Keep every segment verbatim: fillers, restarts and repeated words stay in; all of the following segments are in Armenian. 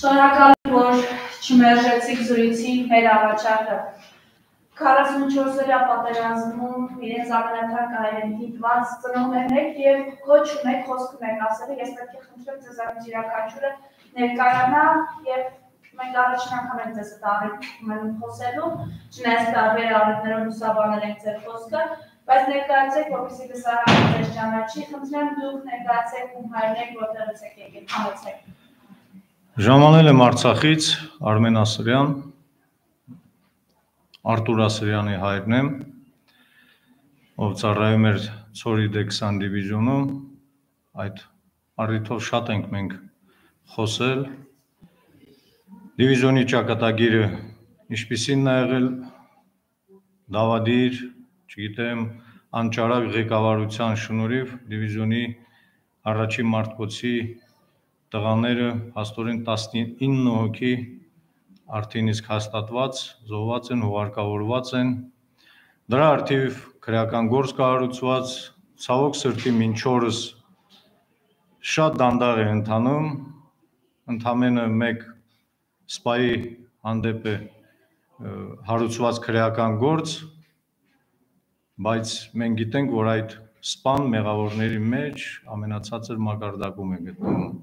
Շնորհակալ որ չմերժեցիք զրույցի մեր առաջարկը։ քառասունչորսերյա պատերազմում իրենց ամենաթանկ հայրենիքին դիմաց ծնողներն եք եւ ոչ ունեք խոսք ունեք ասելու, ես պետք է խնդրեմ ձեզանից յուրաքանչյուրը ներկայանա եւ մենք առաջին անգամ ենք ձեզ տաղում խոսելու, չնայած տարբեր առիթներով լուսաբանել ենք ձեր խոսքը, բայց ներկայացեք, որպեսզի լսարանը ձեզ ճանաչի, խնդրեմ դուք ներկայացեք ում հայրն եք, որտեղից եք եկել, համեցեք։ Ժամանել եմ Արցախից, Արմեն Ասրյան, Արտուր Ասրյանի հայրն եմ, ով ծառայում էր Ցորիդե քսան դիվիզիոնում, այդ առիթով շատ ենք մենք խոսել, դիվիզիոնի ճակատագիրը ինչպիսին է եղել, դավադիր, չգիտեմ, անճարակ ղեկավարության շնորհիվ դիվիզիոնի առաջին մարտկոցի տղաները հաստորեն տասնինը հոգի արդեն իսկ հաստատված, զոհված են, հուղարկավորված են, դրա առթիվ քրեական գործ կառուցված, ցավոք սրտի մինչ օրս շատ դանդաղ է ընթանում, ընդամենը մեկ սպայի հանդեպ է հարուցված քրեական գործ, բայց մենք գիտենք, որ այդ սպան մեղավորների մեջ ամենացածր մակարդակում է գտնվում։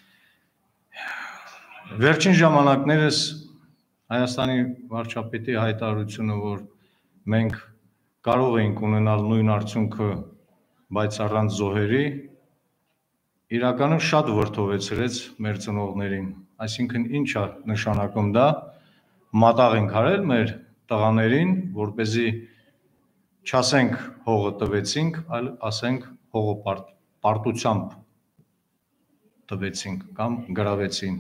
Վերջին ժամանակներս Հայաստանի վարչապետի հայտարարությունը, որ մենք կարող ենք ունենալ նույն արդյունքը, բայց առանց զոհերի, իրականում շատ վրդովեցրեց մեր ծնողներին, այսինքն ինչ է նշանակում դա, մատաղ ենք արել մեր տղաներին, որպեսզի չասենք հողը տվեցինք, այլ ասենք հողը պարտությամբ տվեցինք կամ գրավեցին։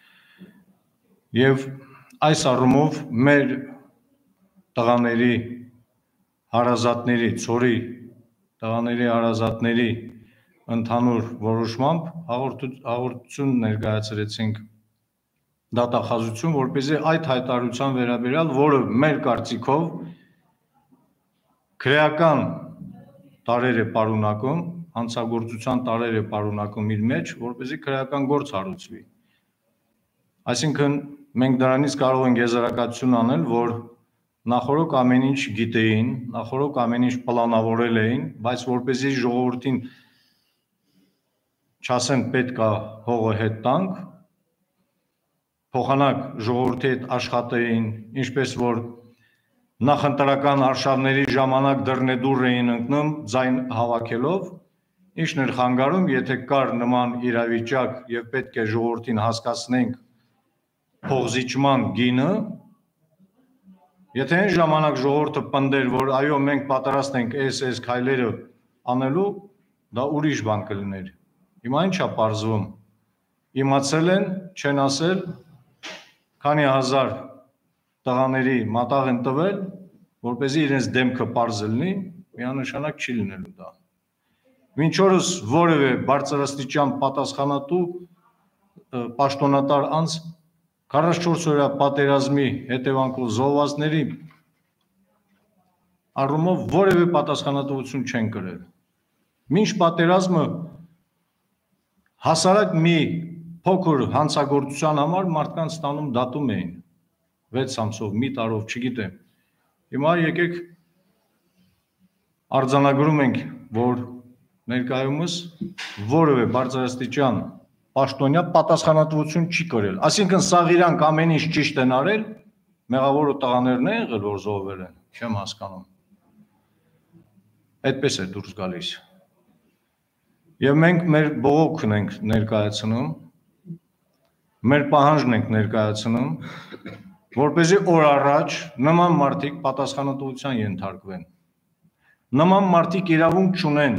Եվ այս առումով մեր տղաների հարազատների, Ցորի տղաների հարազատների ընդհանուր որոշմամբ հաղորդություն ներկայացրեցինք դատախազություն, որպեսզի այդ հայտարարության վերաբերյալ, որը մեր կարծիքով քրեական տարեր է պարունակում, հանցագործության տարեր է պարունակում իր մեջ, որպեսզի քրեական գործ հարուցվի։ Այսինքն մենք դրանից կարող ենք եզրակացություն անել, որ նախորոք ամեն ինչ գիտեին, նախորոք ամեն ինչ պլանավորել էին, բայց որպեսզի ժողովրդին չասեն պետք է հողը հետ տանք, փոխանակ ժողովրդի հետ աշխատեին, ինչպես որ նախընտրական արշավների ժամանակ դռնեդուռ էին ընկնում ձայն հավաքելով, ինչն էր խանգարում, եթե կար նման իրավիճակ եւ պետք է ժողովրդին հասկացնենք փողզիջման գինը, եթե այն ժամանակ ժողովուրդը պնդեր, որ այո, մենք պատրաստ ենք այս այս քայլերը անելու, դա ուրիշ բան կլիներ։ Հիմա ինչ է պարզվում։ Իմացել են, չեն ասել, քանի հազար տղաների մատաղ են տվել, որպեսզի իրենց դեմքը պարզ լինի, միանշանակ չի լինելու դա։ Մինչ օրս որևէ բարձրաստիճան պատասխանատու պաշտոնատար անձ քառասունչորս օրյա պատերազմի հետևանքով զոհվածների առումով որևէ պատասխանատվություն չեն կրել։ Մինչ պատերազմը հասարակ մի փոքր հանցագործության համար մարդկանց ստանում դատում էին վեց ամսով, մի տարով, չգիտեմ։ Հիմա եկեք արձանագրում ենք, որ ներկայումս որևէ բարձրաստիճան պաշտոնյա պատասխանատվություն չի կրել։ Այսինքն սաղ իրանք ամեն ինչ ճիշտ են արել, մեղավորը տղաներն են եղել, որ զոհվել են, չեմ հասկանում։ Այդպես է դուրս գալիս։ Եվ մենք մեր բողոքն ենք ներկայացնում, մեր պահանջն ենք ներկայացնում, որպեսզի օր առաջ նման մարդիկ պատասխանատվության ենթարկվեն։ Նման մարդիկ իրավունք չունեն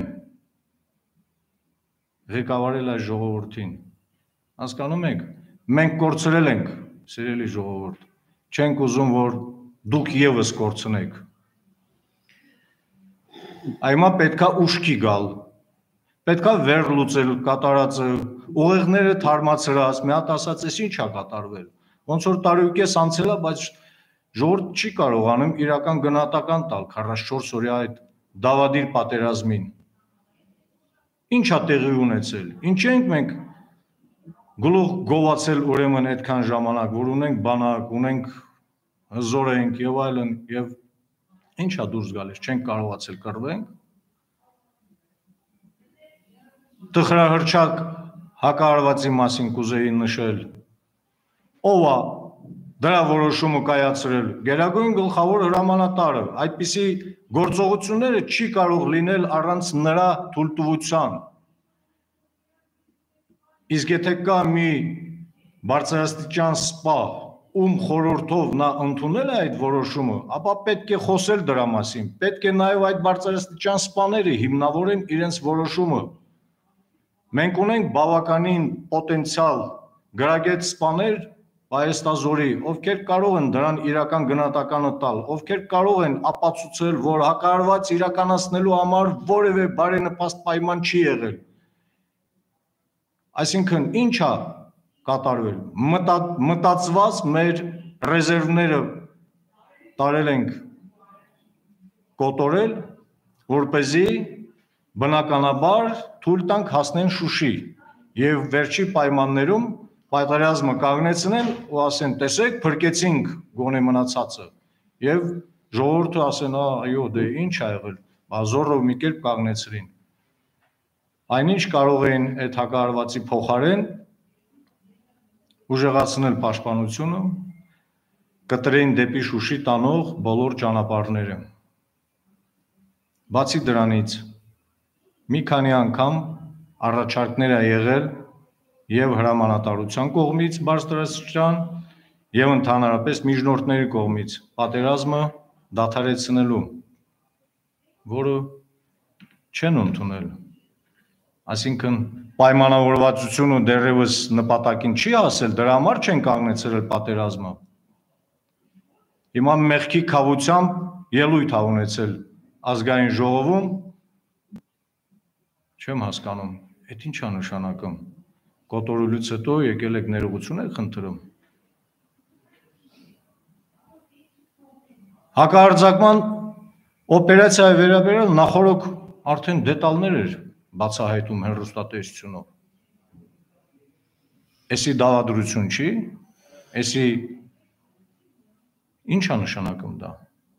ղեկավարել այս ժողովրդին։ Հասկանում եք, մենք կորցրել ենք, սիրելի ժողովուրդ, չենք ուզում, որ դուք ևս կորցնեք։ Այմա պետքա ուշքի գալ, պետքա վեր լուծել կատարածը, ուղեղները թարմացրած, մի հատ ասած, էս ինչ է կատարվել։ Ոնց որ տարուկես անցել է, բայց ժողովուրդ չի կարողանում իրական գնահատական տալ քառասունչորս օրյա այդ դավադիր պատերազմին։ Ինչ է տեղի ունեցել։ Ինչ ենք մենք գլուխ գովացել ուրեմն այդքան ժամանակ, որ ունենք բանակ, ունենք հզոր ենք եւ այլն եւ ինչա դուրս գալիս, չենք կարողացել կռվենք։ Տխրահրճակ հակահարվածի մասին կուզեի նշել, ով է դրա որոշումը կայացրել, Գերագույն գլխավոր հրամանատարը, այդպիսի գործողությունները չի կարող լինել առանց նրա թույլտվության։ Իսկ եթե կա մի բարձրաստիճան սպա, ում խորհրդով նա ընդունել է այդ որոշումը, ապա պետք է խոսել դրա մասին, պետք է նաև այդ բարձրաստիճան սպաները հիմնավորեն իրենց որոշումը։ Մենք ունենք բավականին պոտենցիալ գրագետ սպաներ Պայեստազորի, ովքեր կարող են դրան իրական գնահատականը տալ, ովքեր կարող են ապացուցել, որ հակահարված իրականացնելու համար որևէ բարենպաստ պայման չի եղել։ Այսինքն ինչ է կատարվել, մտածված մեր ռեզերվները տարել ենք կոտորել, որպեսզի բնականաբար թույլ տանք հասնեն Շուշի եւ վերջի պայմաններում պատերազմը կանգնեցնեն ու ասեն, տեսեք, փրկեցինք գոնե մնացածը եւ ժողովուրդը ասեն, այո, դե ինչ ա եղել, բազորով մի կերպ կանգնեցրին։ Այնինչ կարող էին այդ հակահարվածի փոխարեն ուժեղացնել պաշտպանությունը, կտրեին դեպի Շուշի տանող բոլոր ճանապարհները։ Բացի դրանից մի քանի անգամ առաջարկներ ա եղել եւ հրամանատարության կողմից բարձրաստիճան եւ ընդհանրապես միջնորդների կողմից պատերազմը դադարեցնելու, որը չեն ընդունել։ Այսինքն պայմանավորվածությունը դեռևս նպատակին չի հասել, դրա համար չեն կանգնեցրել պատերազմը։ Հիմա մեղքի քավությամբ ելույթ ա ունեցել ազգային ժողովում, չեմ հասկանում, այդ ինչ ա նշանակում։ Կոտորելուց հետո եկել եք ներողություն եք խնդրում։ Հակահարձակման օպերացիայի վերաբերյալ նախորդ արդեն դետալներ էր բացահայտում հեռուստատեսությունով։ Էսի դավադրություն չի, էսի ինչ ա նշանակում դա։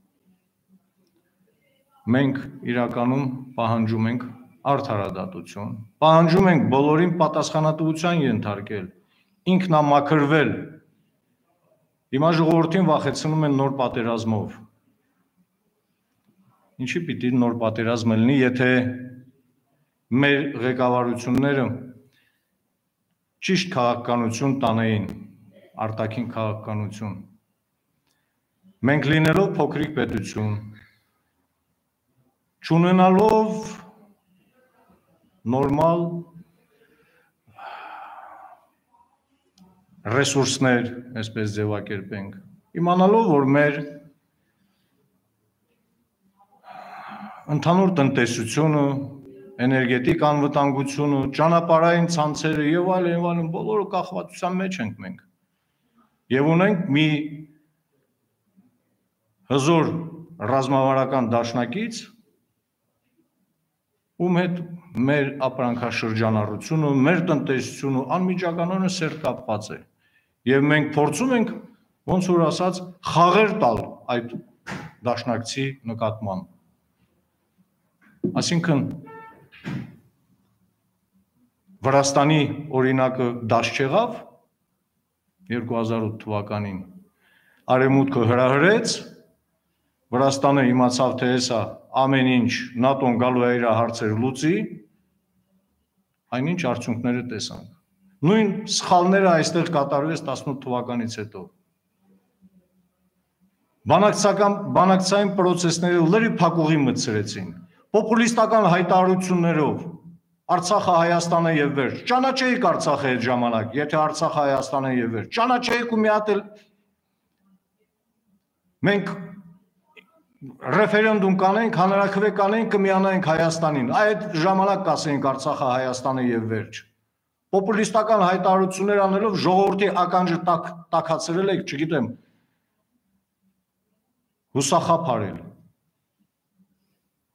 Մենք իրականում պահանջում ենք արդարադատություն, պահանջում ենք բոլորին պատասխանատվության ենթարկել, ինքնամաքրվել։ Հիմա ժողովրդին վախեցնում են նոր պատերազմով։ Ինչի պիտի նոր պատերազմ լինի, եթե մեր ղեկավարությունները ճիշտ քաղաքականություն տանեին, արտաքին քաղաքականություն։ Մենք լինելով փոքրիկ պետություն, չունենալով նորմալ ռեսուրսներ, այսպես ձևակերպենք, իմանալով, որ մեր ընդհանուր տնտեսությունը, էներգետիկ անվտանգությունը, ճանապարհային ցանցերը եւ այլն եւ այլն բոլորը կախվածության մեջ ենք մենք։ Եվ ունենք մի հզոր ռազմավարական դաշնակից, ում հետ մեր ապրանքաշրջանառությունը, մեր տնտեսությունը անմիջականորեն սերտ կապված է։ Եվ մենք փորձում ենք, ոնց որ ասած, խաղեր տալ այդ դաշնակցի նկատմամբ։ Այսինքն Վրաստանի օրինակը դաշ չեղավ երկու հազար ութ թվականին, Արևմուտքը հրահրեց, Վրաստանը իմացավ, թե հեսա ամեն ինչ նատոն գալու է իր հարցերը լուծի, այնինչ արդյունքները տեսանք։ Նույն սխալները այստեղ կատարվեց տասնութ թվականից հետո։ Բանակցային պրոցեսները լրի փակուղի մտցրեցին, պոպուլիստական հայտարարություններով, Արցախը Հայաստանը եւ վերջ, ճանաչեիք Արցախը այդ ժամանակ, եթե Արցախը Հայաստանը եւ վերջ, ճանաչեիք ու մի հատ էլ մենք ռեֆերենդում կանենք, հանրաքվե կանենք, կմիանայինք Հայաստանին, այդ ժամանակ կասեինք Արցախը Հայաստանը եւ վերջ։ Պոպուլիստական հայտարարություններ անելով ժողովրդի ականջը տաքացրել եք, չգիտեմ, հուսախաբ արել։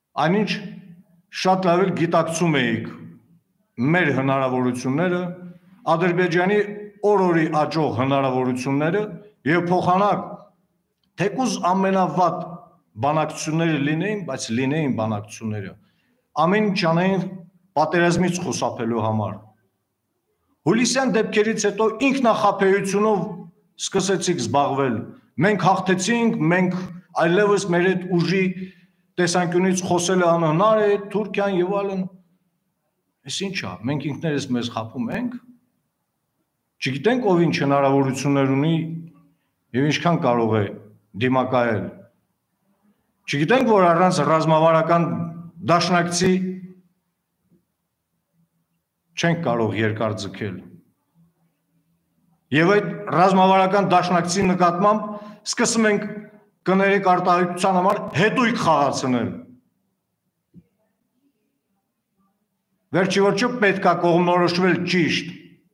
Այնինչ շատ լավ էլ գիտակցում էիք մեր հնարավորությունները, Ադրբեջանի օր-օրի աճող հնարավորությունները եւ փոխանակ թեկուզ ամենավատ բանակցությունները լինեին, բայց լինեին բանակցությունները ամեն ինչ անեին պատերազմից խուսափելու համար։ Հուլիսյան դեպքերից հետո ինքնախաբեությունով սկսեցիք զբաղվել։ Մենք հաղթեցինք, մենք այլևս մեր այդ ուժի տեսանկյունից խոսելը անհնար է, Թուրքիան եւ այլն։ Էս ինչ է, մենք ինքներս մեզ խաբում ենք։ Չգիտենք ով ինչ հնարավորություններ ունի եւ ինչքան կարող է դիմակայել։ Չգիտենք, որ առանց ռազմավարական դաշնակցի չենք կարող երկար ձգել։ Եվ այդ ռազմավարական դաշնակցի նկատմամբ սկսում ենք կներեք արտահայտության համար հետույք խաղացնել։ Վերջի վերջո պետք է կողմնորոշվել ճիշտ։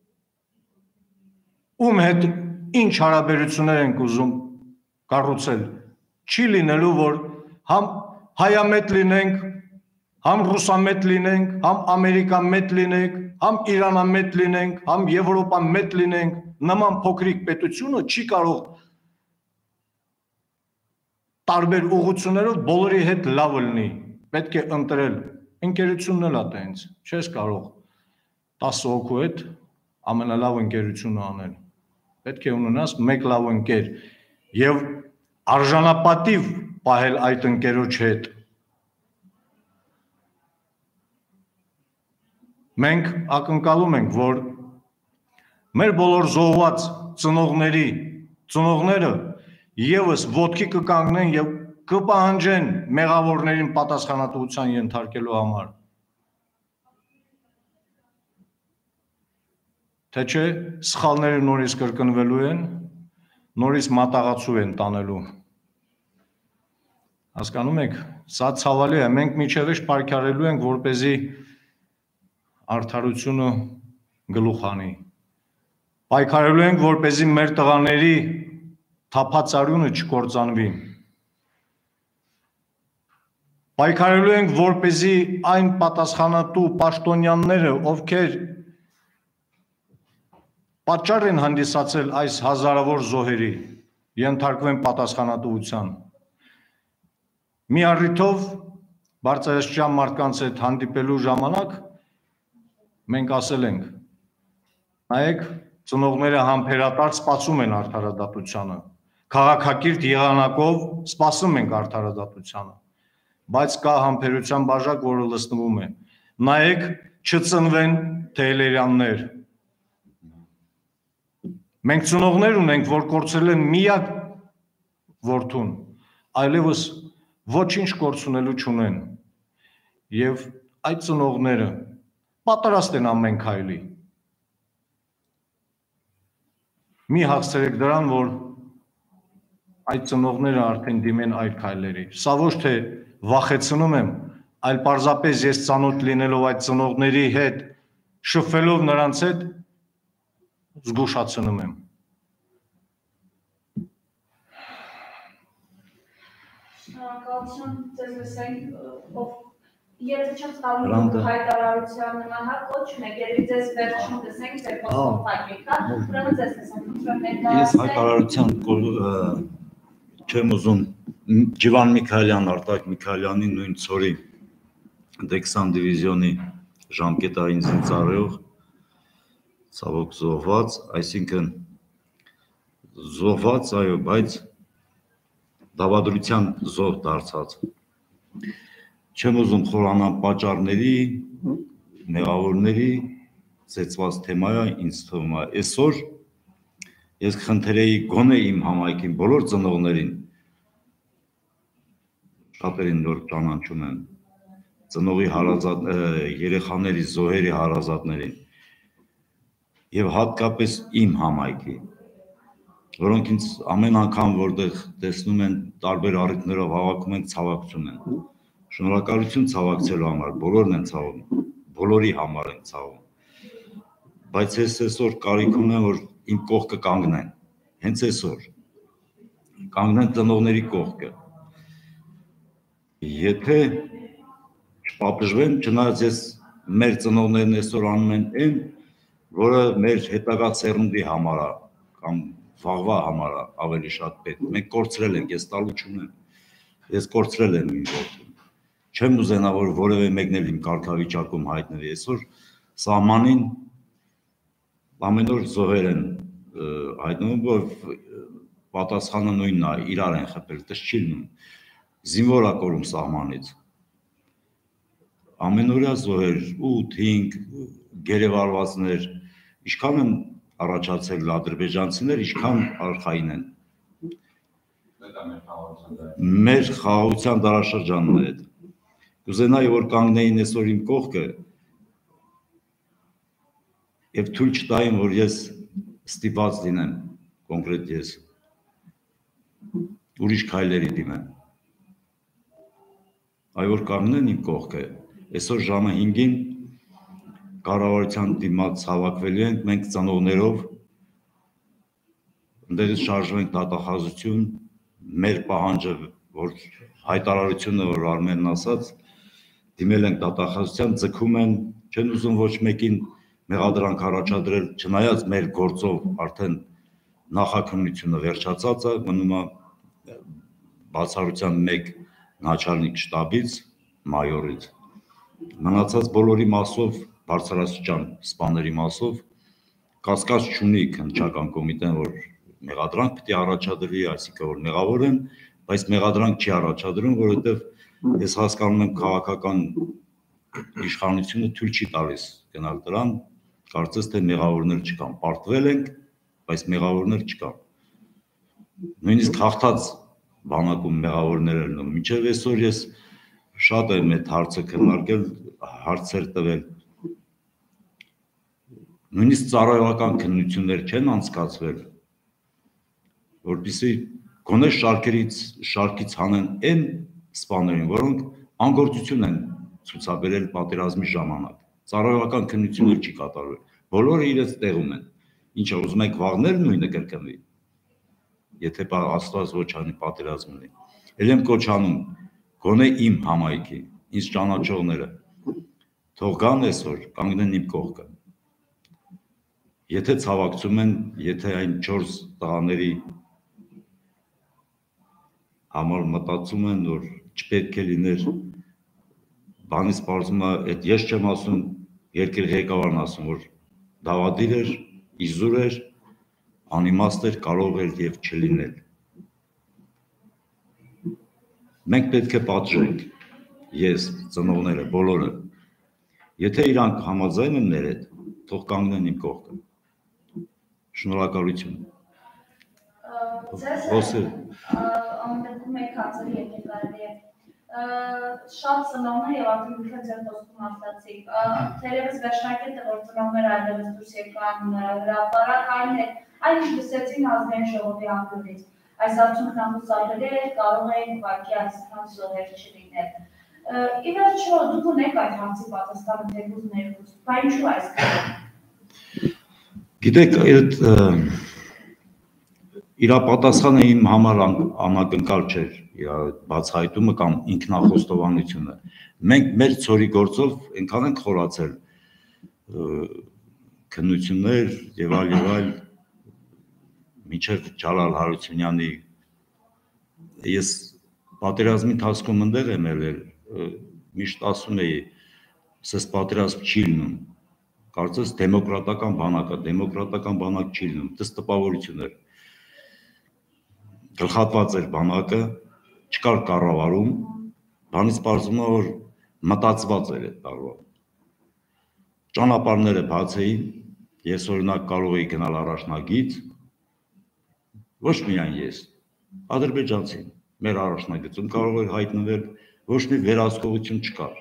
Ում հետ ինչ հարաբերություններ ենք ուզում կառուցել։ Չի լինելու, որ համ հայամետ լինենք, համ ռուսամետ լինենք, համ ամերիկամետ լինենք, համ իրանամետ լինենք, համ եվրոպամետ լինենք, նման փոքրիկ պետությունը չի կարող տարբեր ուղղություններով բոլորի հետ լավ լինի, պետք է ընտրել, ընկերությունն էլ է տենց, չես կարող տասը հոգու հետ ամենալավ ընկերությունը անել, պետք է ունենաս մեկ լավ ընկեր և արժանապատիվ պահել այդ ընկերոջ հետ։ Մենք ակնկալում ենք, որ մեր բոլոր զոհված ծնողների, ծնողները ևս ոտքի կկանգնեն և կպահանջեն մեղավորներին պատասխանատվության ենթարկելու համար։ Թե չէ, սխալները նորից կրկնվելու են, նորից մատաղացու են տանելու։ Հասկանում եք, սա ցավալի է, մենք մինչև պայքարելու ենք, որպեսզի արդարությունը գլուխ անի։ Պայքարելու ենք, որպեսզի մեր տղաների թափած արյունը չկործանվի։ Պայքարելու ենք, որպեսզի այն պատասխանատու պաշտոնյաները, ովքեր պատճառ են հանդիսացել այս հազարավոր զոհերի, ենթարկվեն պատասխանատվության։ Մի առիթով բարձրաստիճան մարդկանց հետ հանդիպելու ժամանակ մենք ասել ենք, նայեք, ծնողները համբերատար սպասում են արդարադատությանը, քաղաքակիրթ եղանակով սպասում ենք արդարադատությանը, բայց կա համբերության բաժակ, որը լցնվում է, նայեք, չծնվեն թեհլերյաններ։ Մենք ծնողներ ունենք, որ կորցրել են միակ որդուն, այլևս ոչինչ կորցնելու չունեն, և այդ ծնողները պատրաստ են ամեն քայլի։ Մի հաղթրեք դրան, որ այդ ծնողները արդեն դիմեն այլ քայլերի։ Սա ոչ թե վախեցնում եմ, այլ պարզապես ես ծանոթ լինելով այդ ծնողների հետ, շփվելով նրանց հետ, զգուշացնում եմ։ Շնորհակալություն, ձեզ լսենք, ով Եթե չեմ ստանում հայտարարության նման հա կոչ ունեք, երբ ձեզ վերջում լսենք, ձեր խոսքով կա, ուրեմն ձեզ լսենք։ Ես հայտարարության չեմ ուզում Ջիվան Միքայելյան, Արտակ Միքայելյանի նույն ցորի Դեքսան դիվիզիոնի ժամկետային զինծառայող ցավոք զոհված, այսինքն զոհված, այո, բայց դավադրության զոհ դարձած։ Չեմ ուզում խորանալ պատճառների, մեղավորների, ծեծված թեմայա, ինձ թվում է այսօր ես խնդրեի գոնե իմ համայնքին բոլոր ծնողներին, շատերին նոր ճանաչում են, ծնողի հարազատ, երեխաների, զոհերի հարազատներին և հատկապես իմ համայնքի, որոնք ինձ ամեն անգամ որտեղ տեսնում են տարբեր առիթներով հավաքում են, ցավակցում են։ Շնորհակալություն ցավակցելու համար, բոլորն են ցավում, բոլորի համար են ցավում, բայց ես այսօր կարիք ունեմ, որ իմ կողքը կանգնեն, հենց այսօր, կանգնեն ծնողների կողքը, եթե չպապժվեն, չնայած ես մեր ծնողներն այսօր անում են այն, որը մեր հետագա սերունդի համար է կամ վաղվա համար է ավելի շատ պետք։ Մենք կորցրել ենք, ես տալու չունեմ։ Ես կորցրել եմ իմ որդուն։ Չեմ ուզենա, որ որևէ մեկն էլ իմ կարգավիճակում հայտնվի։ Այսօր սահմանին ամեն օր զոհեր են հայտնվում, որ պատասխանը նույնն է, իրար են խփել, դες չի լինում։ Զինվոր է կորում սահմանից։ Ամենօրյա զոհեր, ութ, հինգ, գերեվարվածներ, ինչքան են առաջացել ադրբեջանցիներ, ինչքան արխային են։ Մեր խաղաղության դարաշրջանն է այդ։ Կուզենայի, որ կանգնեին այսօր իմ կողքը և թույլ չտային, որ ես ստիպված լինեմ, կոնկրետ ես, ուրիշ քայլերի դիմեմ։ Այ որ կանգնեն իմ կողքը, այսօր ժամը հինգին կառավարության դիմաց հավաքվելու ենք մենք ծնողներով, ընդերից շարժվենք դատախազություն, մեր պահանջը, որ հայտարարությունը, որ Արմենն ասաց, դիմել ենք դատախազության, ձգում են, չեն ուզում ոչ մեկին մեղադրանք առաջադրել, չնայած մեր գործով արդեն նախաքննությունը վերջացած է, մնում է բացառության մեկ նաչալնիկ շտաբից, մայորից, մնացած բոլորի մասով, բարձրաստիճան սպաների մասով, կասկած չունի քննչական կոմիտեն, որ մեղադրանք պետք է առաջադրվի, այսինքն որ մեղավոր են, բայց մեղադրանք չի առաջադրում, որովհետև ես հասկանում եմ քաղաքական իշխանությունը թույլ չի տալիս գնալ դրան, կարծես թե մեղավորներ չկան, պարտվել ենք, բայց մեղավորներ չկան։ Նույնիսկ հաղթած բանակում մեղավորներ են լինում։ Մինչև այսօր ես շատ եմ այդ հարցը քննարկել, հարցեր տվել։ Նույնիսկ ծառայողական քննություններ չեն անցկացվել, որպեսզի գոնե շարքերից շարքից հանեն այն սպաներին, որոնք անգործություն են ցուցաբերել պատերազմի ժամանակ։ Ծառայողական քննություններ չի կատարվել։ Բոլորը իրենց տեղում են։ Ինչը ուզում եք վաղներ նույնը կրկնվի։ Եթե Աստված ոչ անի պատերազմ ունի։ Էլ եմ կոչ անում, գոնե իմ համայնքի, ինձ ճանաչողները, թող գան այսօր, կանգնեն իմ կողքը։ Եթե ցավակցում են, եթե այն չորս տղաների համար մտածում են, որ չպետք է լիներ, բանից պարզում է, այդ ես չեմ ասում, երկրի ղեկավարն ասում, որ դավադիր էր, իզուր էր, անիմաստ էր, կարող էր և չլինել։ Մենք պետք է պատժենք, ես, ծնողները, բոլորը, եթե իրանք համաձայն են մեր հետ, թող կանգնեն իմ կողքը։ Շնորհակալություն։ Ձեզ ամենքում եք հացերի եք կարելի է շատ ծնողներ և արդեն ինքը ձեր խոսքում ասացիք, թերևս վերջնակետը, որ ծնողները այլևս դուրս եկան հրապարակ, այն ինչ լսեցին ազգային ժողովի անկյունից, այս արդյունքն անխուսափելի է, կարող էին ուղղակի այսքան զոհեր չլինել։ Ի վերջո դուք ունեք այդ հարցի պատասխանը թեկուզ ներկուս, բա ինչու այսքան։ Գիտեք, այդ իրա պատասխանը իմ համար անակնկալ չէր, իրա բացահայտումը կամ ինքնախոստովանությունը։ Մենք մեր ցորի գործով այնքան ենք խորացել քննություններ եւ այլ եւ այլ մինչև Ջալալ Հարությունյանի ես պատերազմի ընթացքում ընդեղ եմ ելել, միշտ ասում էի, սես պատերազմ չի լինում, կարծես դեմոկրատական բանակ է, դեմոկրատական բանակ չի լինում, դες տպավորություն էր, գլխատված էր բանակը, չկար կառավարում, բանից պարզվում է, որ մտածված էր այդ տարվա, ճանապարհները բաց էին, ես օրինակ կարող էի գնալ առաջնագիծ, ոչ միայն ես, ադրբեջանցին, մեր առաջնագծում կարող էր հայտնվել, ոչ մի վերահսկողություն չկար։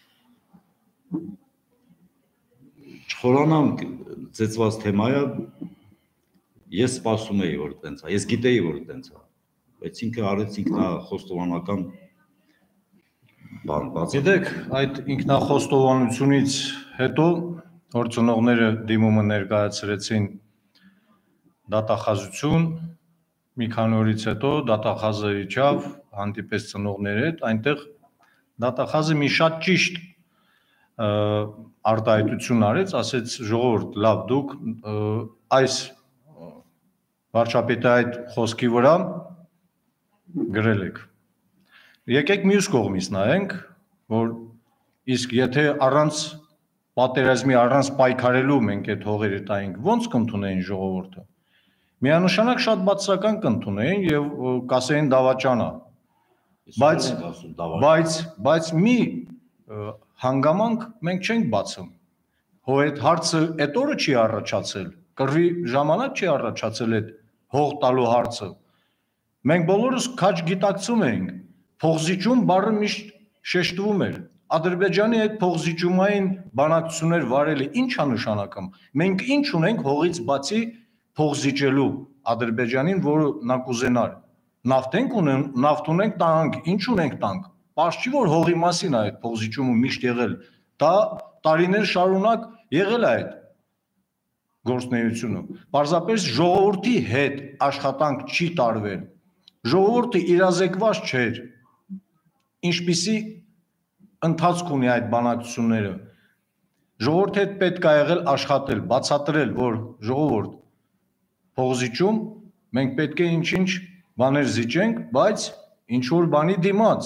Չխորանամ ծեծված թեմայը, ես սպասում էի, որ տենց է, ես գիտեի, որ տենց է, բայց ինքը արեց ինքնախոստովանական բան բաց։ Գիտեք, այդ ինքնախոստովանությունից հետո, որ ծնողները դիմումը ներկայացրեցին դատախազություն, մի քանի օրից հետո դատախազը իջավ, հանդիպեց ծնողների հետ, այնտեղ դատախազը մի շատ ճիշտ արտահայտություն արեց, ասեց ժողովուրդ, լավ, դուք այս վարչապետի այդ խոսքի վրա գրել եք։ Եկեք մյուս կողմից նայենք, որ իսկ եթե առանց պատերազմի, առանց պայքարելու մենք այդ հողերը տայինք, ո՞նց կընդունեին ժողովուրդը։ Միանշանակ շատ բացասական կընդունեին եւ կասեին դավաճանա։ Բայց բայց բայց մի հանգամանք մենք չենք բացում։ Հո այդ հարցը այդ օրը չի առաջացել, կռվի ժամանակ չի առաջացել այդ հող տալու հարցը։ Մենք բոլորս քաջ գիտակցում էինք, փողզիջում բառը միշտ շեշտվում էր։ Ադրբեջանի այդ փողզիջումային բանակցություններ վարելը ինչ է նշանակում։ Մենք ինչ ունենք հողից բացի փողզիջելու Ադրբեջանին, որը նա կուզենար։ Նավթ ենք ունենք, նավթ ունենք տանք, ինչ ունենք տանք։ Պարզ չի որ հողի մասին է այդ փողզիջումը միշտ եղել։ Դա տարիներ շարունակ եղել է այդ գործունեությունը։ Պարզապես ժողովրդի հետ աշխատանք չի տարվել։ Ժողովուրդը իրազեկված չէր։ Ինչպիսի ընթացք ունի այդ բանակցությունները։ Ժողովրդի հետ պետք է եղել աշխատել, բացատրել, որ ժողովուրդ փողզիջում մենք պետք է ինչ-ինչ բաներ զիջենք, բայց ինչ որ բանի դիմաց։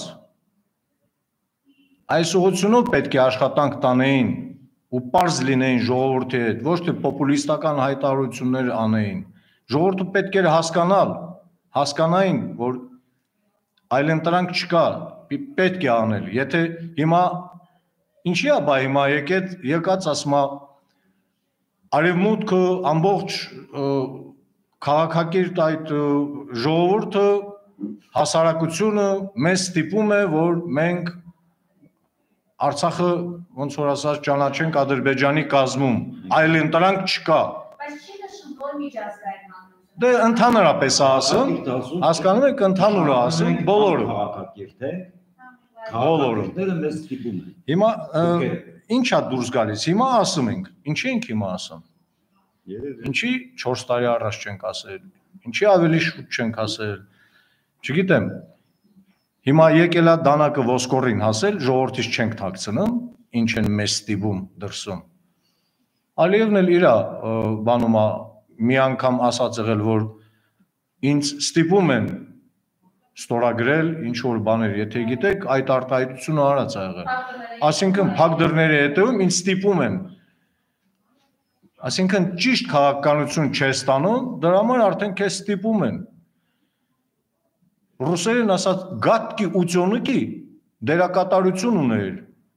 Այս ուղղությունով պետք է աշխատանք տանեին ու պարզ լինեին ժողովրդի հետ, ոչ թե պոպուլիստական հայտարարություններ անեին։ Ժողովուրդը պետք էր հասկանալ, հասկանային, որ այլընտրանք չկա, պետք է անել։ Եթե հիմա ինչի է բա հիմա եկած եկած ասма արևմուտքը ամբողջ քաղաքակիրթ այդ ժողովուրդը հասարակությունը մեզ ստիպում է, որ մենք Արցախը ոնց որ ասած ճանաչենք Ադրբեջանի կազմում, այլ ընտրանք չկա։ Բայց չի նշում որ միջազգային հանրություն։ Դե ընդհանրապես ասում, հասկանում եք ընդհանուր ասում, բոլորը քաղաքակիրթ է, բոլորը։ Դերը մեզ ստիպում են։ Հիմա ի՞նչ է դուրս գալիս։ Հիմա ասում ենք, ինչի ենք հիմա ասում։ Ինչի չորս տարի առաջ չենք ասել, ինչի ավելի շուտ չենք ասել։ Չգիտեմ։ Հիմա եկել է դանակը ոսկորին հասել, ժողովրդից չենք թաքցնում, ինչ են մեզ ստիպում դրսում։ Ալիևն էլ իր բանում է մի անգամ ասած եղել, որ ինձ ստիպում են ստորագրել ինչ որ բաներ, եթե գիտեք, այդ արտահայտությունը արած է եղել։ Այսինքն փակ դռների հետևում ինձ ստիպում են։ Այսինքն ճիշտ քաղաքականություն չես ստանում, դրա համար արդեն քեզ ստիպում են։ Ռուսերեն ասած գատկի ուծյոնիկի դերակատարություն ուներ։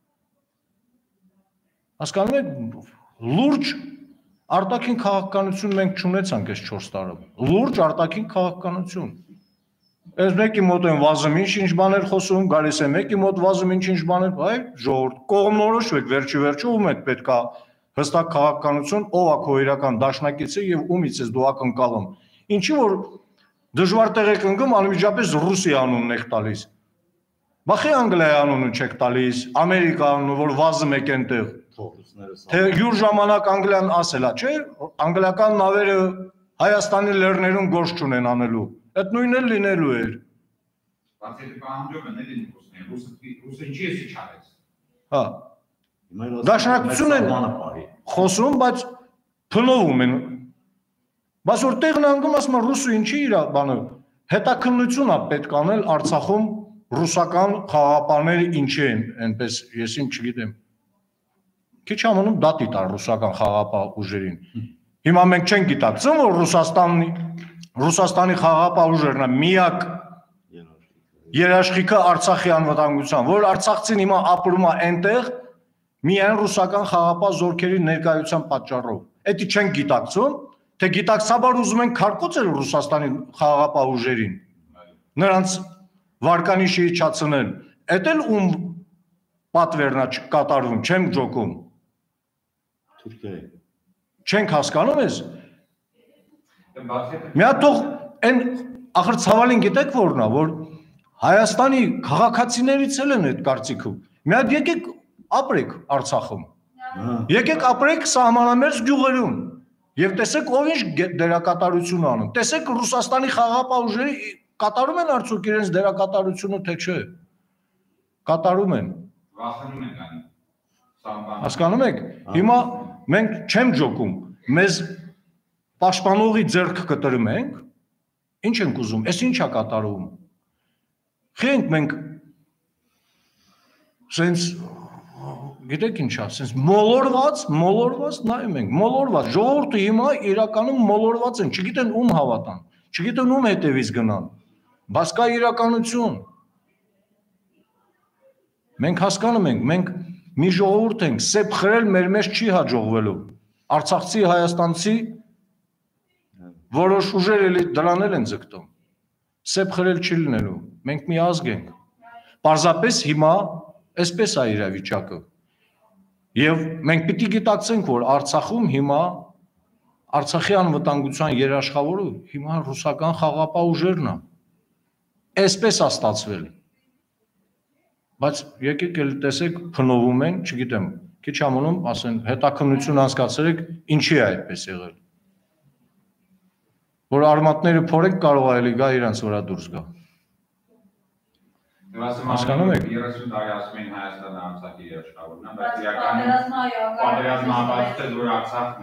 Հասկանում եք, լուրջ արտաքին քաղաքականություն մենք չունեցանք այս չորս տարում։ Լուրջ արտաքին քաղաքականություն։ Այս մեկի մոտ են վազում ինչ-ինչ բաներ խոսում, գալիս է մեկի մոտ վազում ինչ-ինչ բաներ, այ ժողովուրդ, կողմնորոշվեք, վերջի վերջը ում եք պետք է հստակ քաղաքականություն, ով է քո իրական դաշնակիցը եւ ումից ես դու ակնկալում։ Ինչի որ դժվար տեղ եք ընկնում, անմիջապես Ռուսիա անունն եք տալիս։ Բախի Անգլիա անունը չեք տալիս, Ամերիկա անունը, որ վազում եք այնտեղ։ Թե յուր ժամանակ Անգլիան ասել է, չէ՞, անգլիական նավերը Հայաստանի լեռներում գործ չունեն անելու։ Այդ նույնն էլ լինելու էր։ Բայց եթե պահանջում են էլի խոսնեն, ռուսը ինչի էսի չարեց։ Հա։ Դաշնակցություն են խոսում, բայց փնովում են։ Բայց որ տեղն անգամ ասում են ռուսը ինչի իր բանը, հետաքննություն է պետք անել Արցախում ռուսական խաղաղապահները ինչի են, այնպես ես ինչ չգիտեմ։ Քիչ ամնում դատի տար ռուսական խաղաղապահ ուժերին։ Հիմա մենք չենք գիտակցում, որ Ռուսաստանի Ռուսաստանի խաղաղապահ ուժերն է միակ երաշխիքը Արցախի անվտանգության, որ արցախցին հիմա ապրում է այնտեղ միայն ռուսական խաղաղապահ զորքերի ներկայության պատճառով։ Էդի չենք գիտակցում, թե գիտակցաբար ուզում են քարկոծել Ռուսաստանի խաղաղապահ ուժերին, նրանց վարկանիշի իջացնել, էդ էլ ում պատվերն է կատարվում, չեմ ջոկում։ Թուրքիայի։ Չենք հասկանում ես։ Մի հատ թող այն ախր ցավալին գիտեք որն է, որ Հայաստանի քաղաքացիներից էլ են այդ կարծիքը։ Մի հատ եկեք ապրեք Արցախում։ Եկեք ապրեք սահմանամերձ գյուղերում եւ տեսեք ով ինչ դերակատարություն անում։ Տեսեք Ռուսաստանի խաղաղապահ ուժերը կատարում են արդյոք իրենց դերակատարությունը թե չէ։ Կատարում են։ Վախենում են անի։ Հասկանում եք։ Հիմա մենք չեմ ջոկում, մեզ պաշտպանողի ձեռք կտրում ենք, ինչ ենք ուզում, այս ինչ է կատարվում։ Խենք մենք սենց գիտեք ինչա, սենց մոլորված, մոլորված նայում ենք, մոլորված, ժողովուրդը հիմա իրականում մոլորված են, չգիտեն ում հավատան, չգիտեն ում հետևից գնան, բայց կա իրականություն։ Մենք հասկանում ենք, մենք մի ժողովուրդ ենք, սեպ խրել մեր մեջ չի հաջողվելու, արցախցի, հայաստանցի որոշ ուժեր էլի դրան են ձգտում, սեպ խրել չի լինելու, մենք մի ազգ ենք, պարզապես հիմա այսպես է իրավիճակը, և մենք պիտի գիտակցենք, որ Արցախում հիմա Արցախի անվտանգության երաշխավորը հիմա ռուսական խաղապահ ուժերն է, այսպես է ստացվել, բայց եկեք էլ տեսեք փնովում են, չգիտեմ, քիչ ամոնում ասեն հետաքննություն անցկացրեք, ինչի է այդպես եղել, որ արմատները փորեք կարող է էլի գա իրանց վրա դուրս գա։ Հասկանում եք։ երեսուն տարի ասում են Հայաստանը Արցախի երաշխավորն է, բայց իրականում պատերազմը ապացուցել, որ Արցախն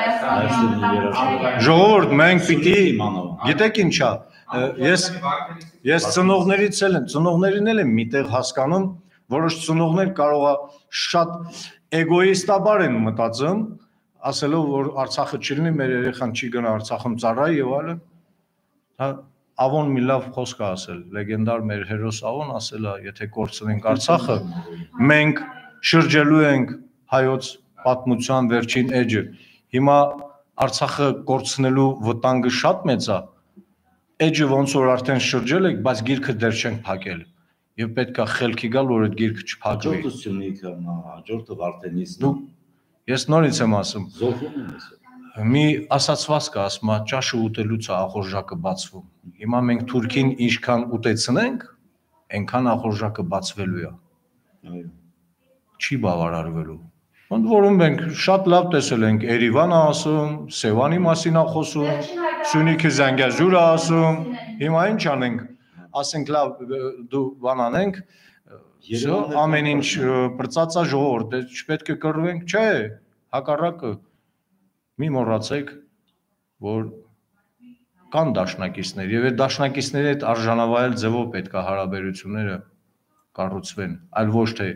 է։ Ժողովուրդ, մենք պիտի, գիտեք ինչա, ես ես ծնողներից էլ եմ, ծնողներին էլ եմ միտեղ հասկանում, որոշ ծնողներ կարող է շատ էգոիստաբար են մտածում, ասելով, որ Արցախը չի լինի, մեր երեխան չի գնա Արցախում ծառայի եւ այլն։ Ավոն մի լավ խոսք է ասել, լեգենդար մեր հերոս Ավոն ասել է, եթե կորցնենք Արցախը, մենք շրջելու ենք հայոց պատմության վերջին էջը։ Հիմա Արցախը կորցնելու վտանգը շատ մեծ է, էջը ոնց որ արդեն շրջել եք, բայց գիրքը դեռ չենք փակել։ Եվ պետք է խելքի գալ, որ այդ գիրքը չփակվի։ Հաջորդությունիքը, հաջորդը Վարդենիսն է։ Ես նորից եմ ասում։ Զոհվում եմ ես։ Մի ասացված կա, ասում է, ճաշը ուտելուց է ախորժակը բացվում։ Հիմա մենք Թուրքին ինչքան ուտեցնենք, այնքան ախորժակը բացվելու է։ Չի բավարարվելու։ Ընդ որում մենք շատ լավ տեսել ենք Երևանը ասում, Սևանի մասին է խոսում, Սյունիքի Զանգեզուրը ասում, հիմա ինչ անենք, ասենք լավ դու բան անենք, ամեն ինչ պրծած է ժողովուրդ, չպետք է կռվենք, չէ, հակառակը, մի մոռացեք, որ կան դաշնակիցներ, եւ այդ դաշնակիցների հետ արժանավայել ձևով պետք է հարաբերությունները կառուցվեն, այլ ոչ թե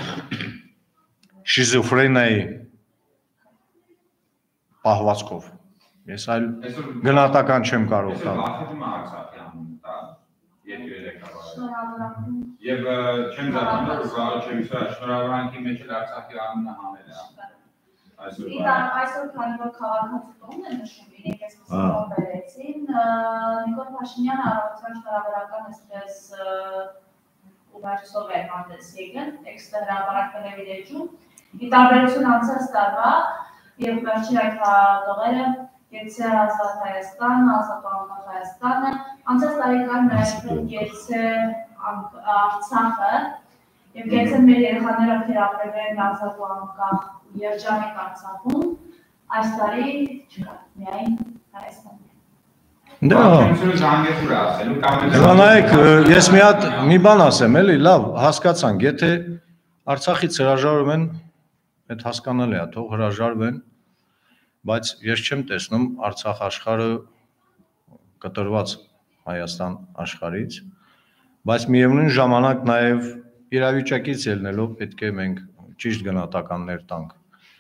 շիզոֆրենիայի պահվածքով։ Ես այլ գնահատական չեմ կարող տալ։ Եվ չեմ զարմանում, որ Ղարաբաղի շնորհավորանքի մեջ էլ Արցախի անունը հանել է։ Այսօր քանի որ քաղաքացիություն է նշում, իրենք այսպես վերեցին, Նիկոլ Փաշինյանը առողջության շնորհավորական այսպես ուղարկելով էր հանդես եկել, տեքստը հրապարակ տելևիզիոն էջում, ի տարբերություն անցած տարվա եւ վերջին այդ հաղորդողերը Գեցե ազատ Հայաստան, ազատողական Հայաստանը, անցած տարի կար նաեւ Գեցե Արցախը եւ Գեցե մեր երեխաները թերապրել են ազատ ու անկախ երջանիկ Արցախում, այս տարի չկա, միայն Հայաստանում։ Դա նայեք, ես մի հատ մի բան ասեմ, էլի, լավ, հասկացանք, եթե Արցախից հրաժարվում են, այդ հասկանալի է, թող հրաժարվեն, բայց ես չեմ տեսնում Արցախ աշխարհը կտրված Հայաստան աշխարհից, բայց միևնույն ժամանակ նաև իրավիճակից ելնելով պետք է մենք ճիշտ գնահատականներ տանք։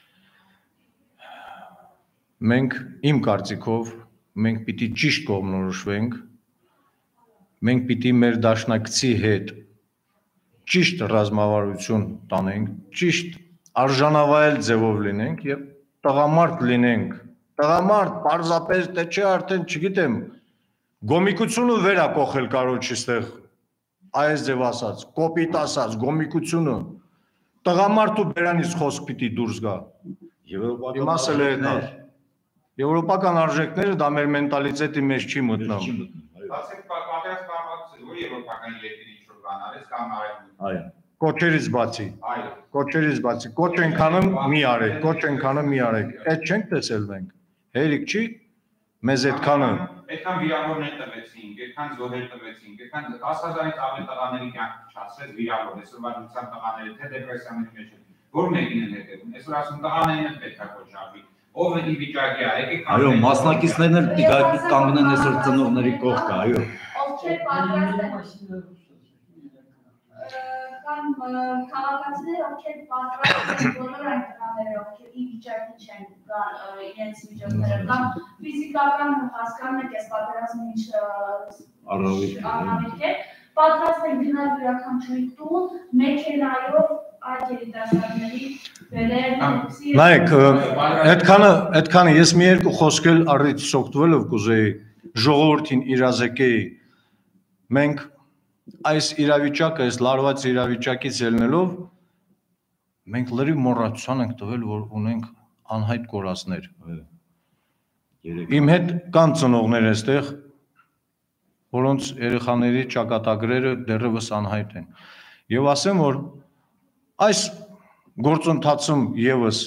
Մենք իմ կարծիքով մենք պիտի ճիշտ կողմնորոշվենք, մենք պիտի մեր դաշնակցի հետ ճիշտ ռազմավարություն տանենք, ճիշտ արժանավայել ձևով լինենք եւ տղամարդ լինենք, տղամարդ պարզապես թե չէ արդեն չգիտեմ, գոմիկությունը վեր է կողել կարոջի ստեղ, այս ձև ասած, կոպիտ ասած, գոմիկությունը, տղամարդ ու բերանից խոսք պիտի դուրս գա, իմ ասել է դա, եվրոպական արժեքները դա մեր մենտալիտետի մեջ չի մտնում։ Բացեք պատերազմ կապակցել, որ եվրոպական երկրի ինչ-որ բան արեց կամ արել։ Կոչերից բացի, կոչերից բացի, կոչ ենք անում մի արեք, կոչ ենք անում մի արեք, այդ չենք տեսել մենք, հերիք չի, մեզ այդքանը։ Այդքան վիրավորներ տվեցինք, այդքան զոհեր տվեցինք, այդքան տասը հազարից ավելի տղաների կյանք չասրեց վիրավոր, այսօրվա դրության տղաները, թե դեպրեսիաների մեջ են, Որ մեկին են հետևում, այսօր ասում տղաներին էլ պետք է կոչապի, ով է ի վիճակի է, եկեք Այո, մասնակիցներն էլ դիգակի կանգնեն այսօր ծնողների կողքը, այո։ Ովքեր պատրաստ են կամ քաղաքացիներ, ովքեր պատրաստ են բոլոր այն տղաները, ովքեր ի վիճակի չեն գալ իրենց միջոցները, կամ ֆիզիկական հասկանում եք այս պատերազմը ինչ առավիտ է, պատրաստ են գնալ յուրաքանչյուրի տուն, մեքենայով այդ երիտասարդների բերել։ Նայեք, այդքանը ես մի երկու խոսք էլ առիթից օգտվելով կուզեի ժողովրդին իրազեկեի, մենք այս իրավիճակը, այս լարված իրավիճակից ելնելով, մենք լրիվ մոռացության ենք տվել, որ ունենք անհայտ կորածներ։ Իմ հետ կան ծնողներ այստեղ, որոնց երեխաների ճակատագրերը դեռևս անհայտ են։ Եվ ասեմ, որ այս գործընթացում ևս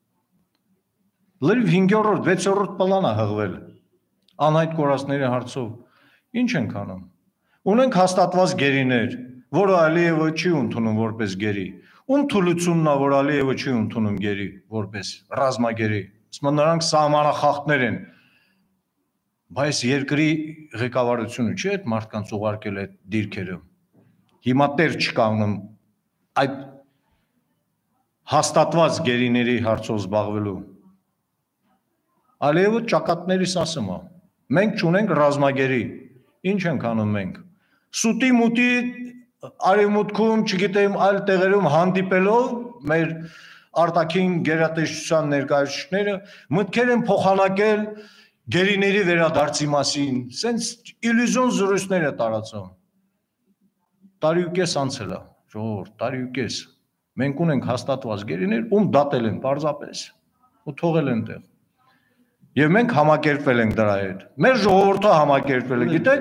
լրիվ հինգերորդ, վեցերորդ պլան է հղվել անհայտ կորածների հարցով։ Ինչ ենք անում։ Ունենք հաստատված գերիներ, որը Ալիևը չի ընդունում որպես գերի։ Ում թուլությունն է, որ Ալիևը չի ընդունում գերի որպես ռազմագերի։ Իսկ նրանք սահմանախախտներ են։ Բայց երկրի ղեկավարությունը չի այդ մարդկանց ուղարկել այդ դիրքերը։ Հիմա տեր չկանգնում այդ հաստատված գերիների հարցով զբաղվելու։ Ալիևը ճակատներիս ասում է, մենք չունենք ռազմագերի, ինչ ենք անում մենք։ Սուտի մուտի արևմուտքում, չգիտեմ, այլ տեղերում հանդիպելով մեր արտաքին գերատեսչության ներկայացուցիչները մտքեր են փոխանակել գերիների վերադարձի մասին, սենց իլյուզիոն զրույցներ է տարածում։ Տարի ու կես անցել է, ժողովուրդ, տարի ու կես։ Մենք ունենք հաստատված գերիներ, ում դատել են պարզապես ու թողել են տեղ։ Եվ մենք համակերպվել ենք դրա հետ։ Մեր ժողովուրդը համակերպվել է, գիտեք։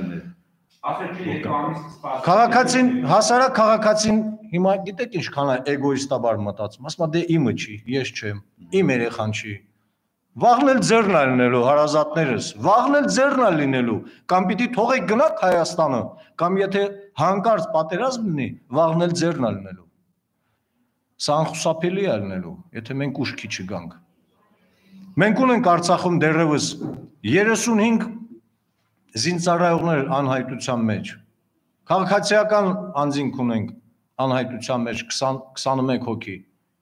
Քաղաքացին, հասարակ քաղաքացին հիմա գիտեք ինչքան է էգոիստաբար մտածում, ասում է դե իմը չի, ես չեմ, իմ երեխան չի։ Վաղն էլ ձեռն է լինելու հարազատներս, վաղն էլ ձեռն է լինելու, կամ պիտի թողեք գնաք Հայաստանը, կամ եթե հանկարծ պատերազմ լինի, վաղն էլ ձեռն է լինելու։ Սա անխուսափելի է լինելու, եթե մենք ուշքի չգանք։ Մենք ունենք Արցախում դեռևս երեսունհինգ զինծառայողներ անհայտության մեջ, քաղաքացիական անձինք ունենք անհայտության մեջ քսանմեկ հոգի։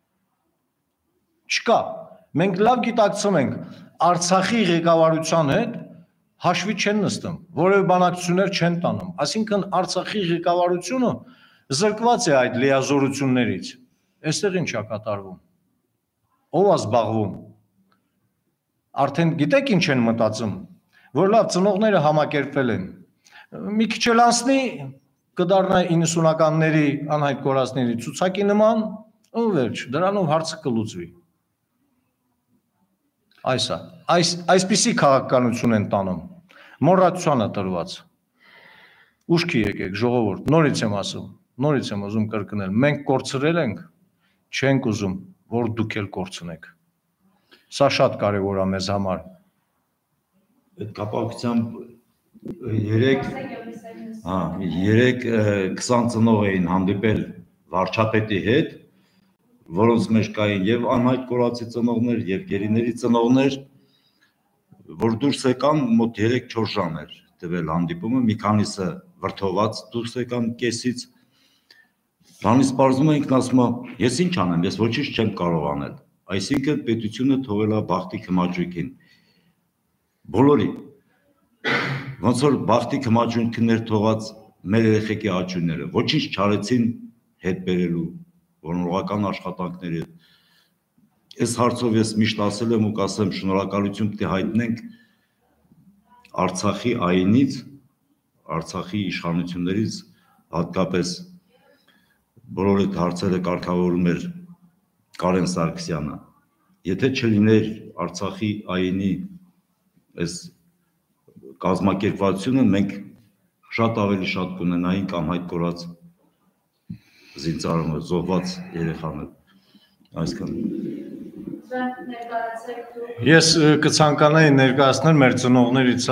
Չկա, մենք լավ գիտակցում ենք, Արցախի ղեկավարության հետ հաշվի չեն նստում, որևէ բանակցություններ չեն տանում, այսինքն Արցախի ղեկավարությունը զրկված է այդ լիազորություններից, այստեղ ինչ է կատարվում, ով է զբաղվում, արդեն գիտեք ինչ են մտածում, որ լավ ծնողները համակերպվել են, մի քիչ էլ անցնի կդառնա իննսունականների անհայտ կորածների ցուցակի նման, ու վերջ, դրանով հարցը կլուծվի։ Այս է, այսպիսի քաղաքականություն են տանում, մոռացության է տրված։ Ուշքի եկեք, ժողովուրդ, նորից եմ ասում, նորից եմ ուզում կրկնել, մենք կորցրել ենք, չենք ուզում, որ դուք էլ կորցնեք։ Սա շատ կարևոր է մեզ համար։ Այդ կապակցությամբ երեք քսան ծնող էին հանդիպել վարչապետի հետ, որոնց մեջ կային եւ անհայտ կորածի ծնողներ եւ գերիների ծնողներ, որ դուրս եկան մոտ երեք-չորս ժամ էր տվել հանդիպումը, մի քանիսը վրդոված դուրս եկան կեսից։ Դրանից պարզվում է ինքն ասում է, ես ինչ անեմ, ես ոչինչ չեմ կարող անել։ Այսինքն պետությունը թողել է բախտի քմաճույքին։ Բոլորի ոնց որ բախտի քմաճույքներ թողած մեր երեխեքի աճույները ոչինչ չարեցին հետ բերելու որոնողական աշխատանքների։ Այս հարցով ես միշտ ասել եմ ու կասեմ շնորհակալություն պետք է հայտնենք Արցախի այինից, Արցախի իշխանություններից, հատկապես բոլոր այդ հարցերը կարգավորում էր Կարեն Սարգսյանը։ Եթե չլիներ Արցախի այինի այս կազմակերպվածությունը, մենք շատ ավելի շատ կունենայինք անհայտ կորած զինծառայողներ, զոհված երեխաներ։ Այսքան։ Ես կցանկանայի ներկայացնել մեր ծնողներից,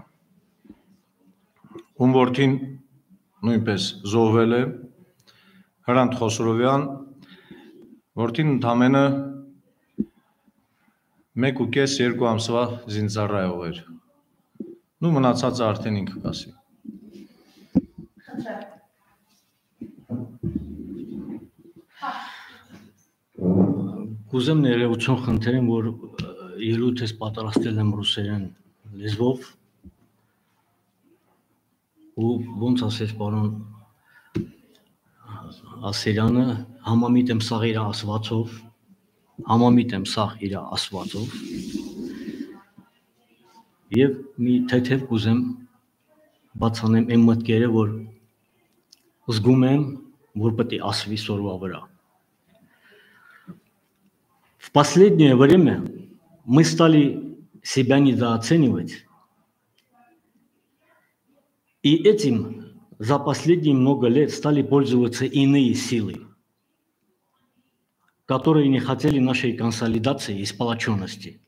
ում որդին նույնպես զոհվել է, Հրանտ Խոսրովյան, Որդին ընդամենը մեկ ու կես երկու ամսվա զինծառայող էր։ Նու մնացածը արդեն ինքը կասի։ Կուզեմ ներողություն խնդրեմ, որ ելույթ ես պատրաստել եմ ռուսերեն լեզվով ու ոնց ասես պարոն Ասերյանը համամիտ եմ սաղ իր ասվածով, համամիտ եմ սաղ իր ասվածով և մի թեթև կուզեմ բացանեմ այն մտքերը, որ զգում եմ, որ պետք է ասվի սորվա վրա։ В последнее время мы стали себя недооценивать, и этим за последние много лет стали пользоваться иные силы, которые не хотели нашей консолидации и сплоченности.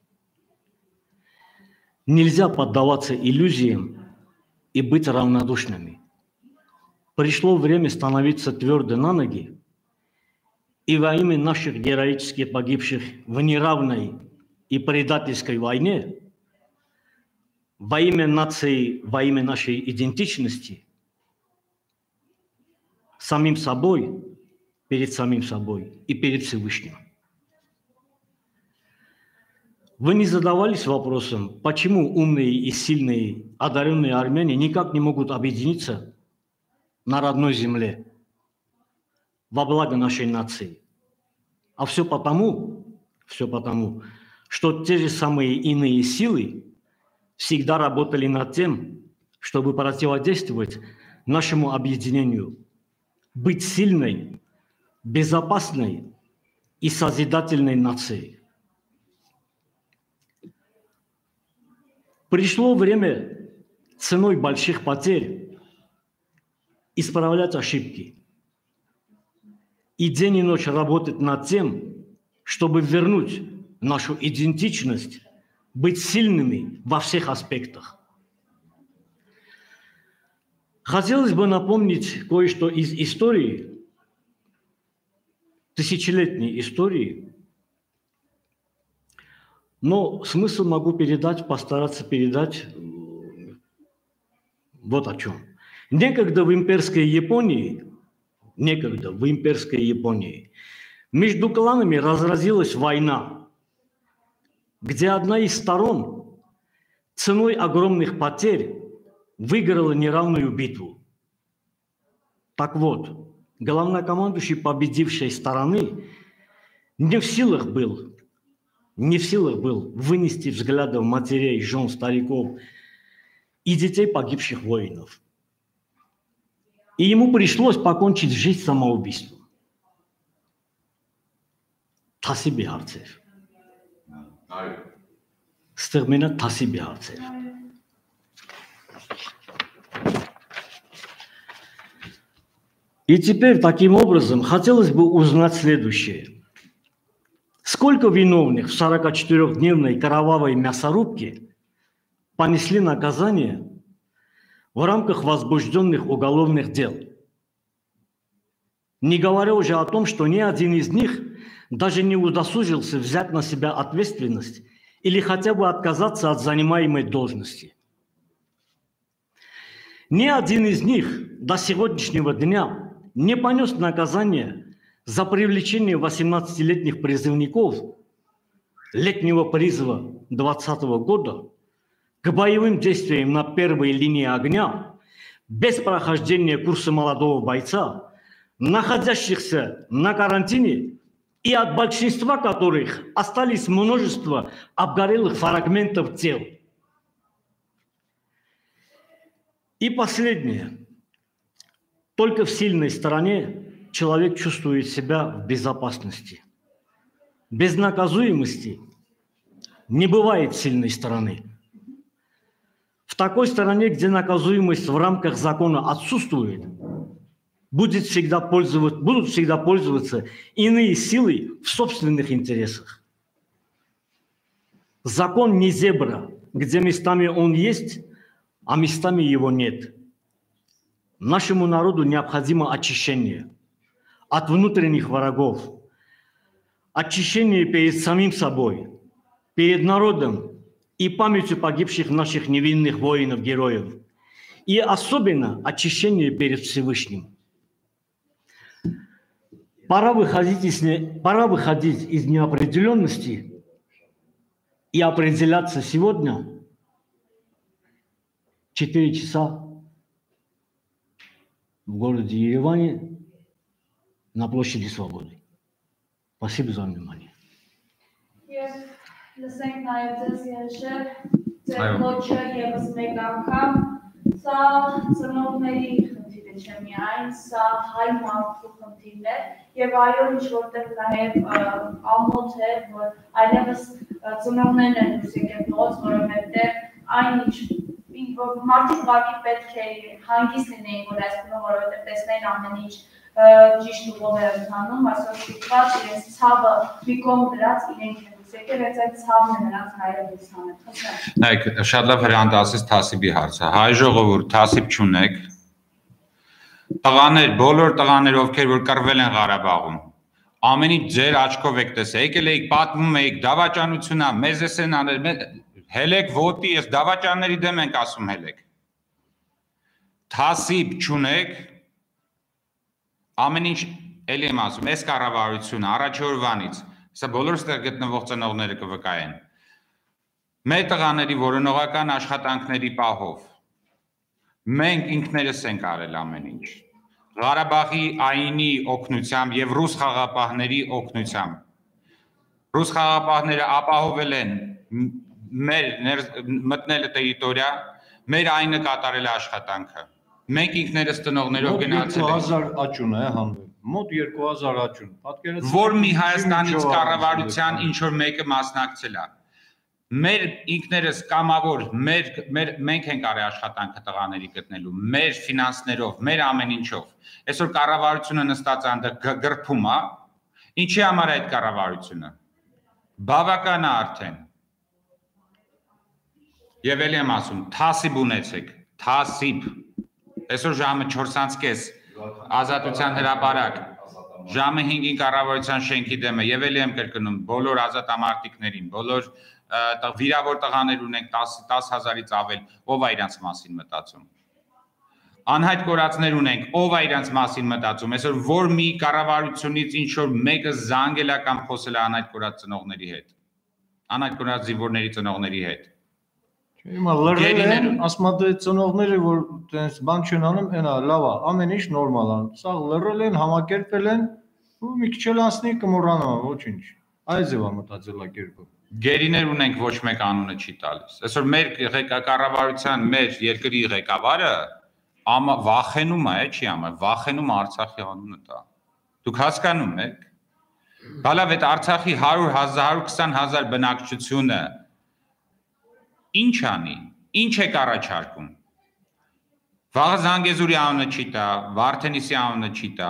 Нельзя поддаваться иллюзиям и быть равнодушными. Пришло время становиться твердо на ноги, и во имя наших героически погибших в неравной и предательской войне, во имя нации, во имя нашей идентичности, самим собой, перед самим собой и перед Всевышним. Вы не задавались вопросом, почему умные и сильные, одаренные армяне никак не могут объединиться на родной земле во благо нашей нации? А все потому, все потому, что те же самые иные силы всегда работали над тем, чтобы противодействовать нашему объединению, быть сильной, безопасной и созидательной нацией. Пришло время ценой больших потерь исправлять ошибки и день и ночь работать над тем, чтобы вернуть нашу идентичность, быть сильными во всех аспектах. Хотелось бы напомнить кое-что из истории, тысячелетней истории, но смысл могу передать, постараться передать вот о чем. Некогда в имперской Японии, некогда в имперской Японии между кланами разразилась война, где одна из сторон ценой огромных потерь выиграла неравную битву. Так вот, главнокомандующий победившей стороны не в силах был, не в силах был вынести взглядом матерей, жен, стариков и детей погибших воинов. И ему пришлось покончить жизнь самоубийством. Թասիբի հարցեր։ Այո։ Ստեղ մենակ թասիբի հարցեր։ И теперь таким образом хотелось бы узнать следующее. Сколько виновных в сорокачетырёхдневной кровавой мясорубке понесли наказание в рамках возбужденных уголовных дел? Не говоря уже о том, что ни один из них даже не удосужился взять на себя ответственность или хотя бы отказаться от занимаемой должности. Ни один из них до сегодняшнего дня не понес наказание за привлечение восемнадцатилетних призывников летнего призыва двадцатого года к боевым действиям на первой линии огня без прохождения курса молодого бойца, находящихся на карантине, и от большинства которых остались множество обгорелых фрагментов тел. И последнее. Только в сильной стороне человек чувствует себя в безопасности. Без наказуемости не бывает сильной стороны. В такой стороне, где наказуемость в рамках закона отсутствует, будет всегда пользоваться, будут всегда пользоваться иные силы в собственных интересах. Закон не зебра, где местами он есть, а местами его нет. Нашему народу необходимо очищение от внутренних врагов, очищение перед самим собой, перед народом и памятью погибших наших невинных воинов-героев, и особенно очищение перед Всевышним. Пора выходить из, не... Пора выходить из неопределенности и определяться сегодня четыре часа в городе Ереване на площади Свободы. Спасибо за внимание. Լսենք նաև ձեզ երեշեր, ձեր ոչը ևս մեկ անգամ, սա ծնողների խնդիրը չէ միայն, սա հայ մարդու խնդիրն է, և այո ինչ որտեղ նաև ամոթ է, որ այլևս ծնողներն են դուրս եկել փողոց, որովհետև այն ինչ մարդիկ ուղղակի պետք է հանգիստ լինեին, որ այս բանը, որովհետև տեսնեին ամեն ինչ ճիշտ ուղով է ընթանում, այսօր շփված իրենց ցավը մի կողմ դրած իրենք են դուրս եկել, հենց այդ ցավն է նրանց հայրենիքից հանել։ Նայեք, շատ լավ հրանտ ասես Թասիբի հարցը։ Հայ ժողովուրդ, Թասիբ չունեք։ Տղաներ, բոլոր տղաներ, ովքեր որ կռվել են Ղարաբաղում, ամեն ինչ ձեր աչքով եք տեսել, եկել եք պատմում եք, դավաճանությունա, մեզ էս են անել, հելեք ոտի, ես դավաճանների դեմ ենք ասում հելեք։ Թասիբ չունեք, ամեն ինչ էլի եմ ասում, այս կառավարությունը առաջի օրվանից, սա բոլոր ստեղ գտնվող ծնողները կվկայեն։ Մեր տղաների որոնողական աշխատանքների պահով մենք ինքներս ենք արել ամեն ինչ։ Ղարաբաղի այինի օգնությամբ եւ ռուս խաղապահների օգնությամբ։ Ռուս խաղապահները ապահովել են մեր մտնելը տերիտորիա, մեր այնը կատարել է աշխատանքը։ Մենք ինքներս տնողներով գնացել ենք։ երկու հազար աճուն է հանդիպ, մոտ երկու հազար աճուն։ Պատկերացրեք, որ մի Հայաստանից կառավարության ինչ որ մեկը մասնակցել է։ Մեր ինքներս կամավոր, մեր մեր մենք ենք արել աշխատանքը տղաների գտնելու, մեր ֆինանսներով, մեր ամեն ինչով։ Այսօր կառավարությունը նստած այնտեղ գրփում է։ Ինչի համար է այդ կառավարությունը։ Բավական է արդեն։ Եվ ելի եմ ասում, թասիբ ունեցեք, թասիբ։ Այսօր ժամը չորսից կես ազատության հրապարակ, ժամը հինգին կառավարության շենքի դեմը, եւ ելի եմ կրկնում բոլոր ազատամարտիկներին, բոլոր վիրավոր տղաներ ունենք տասը հազարից ավել, ով է իրանց մասին մտածում։ Անհայտ կորածներ ունենք, ով է իրանց մասին մտածում։ Այսօր որ մի կառավարությունից ինչ որ մեկը զանգել է կամ խոսել է անհայտ կորած ծնողների հետ, անհայտ կորած զինվորների ծնողների հետ։ Հիմա լրել են, ասում են դե ծնողները, որ տենց բան չեն անում, այնա լավ է, ամեն ինչ նորմալ է։ Սա լրել են, համակերպել են, ու մի քիչ էլ անցնի կմոռանա, ոչինչ։ Այս ձևա մտածելակերպը։ Գերիներ ունենք, ոչ մեկ անունը չի տալիս։ Այսօր մեր կառավարության, մեր երկրի ղեկավարը ամա վախենում է, չի ամա, վախենում Արցախի անունը տա։ Դուք հասկանում եք։ Բալավ այդ Արցախի հարյուր հազար, հարյուր քսան հազար բնակչությունը ինչ անի, ինչ եք առաջարկում։ Վաղը Զանգեզուրի անունը չի տա, Վարդենիսի անունը չի տա։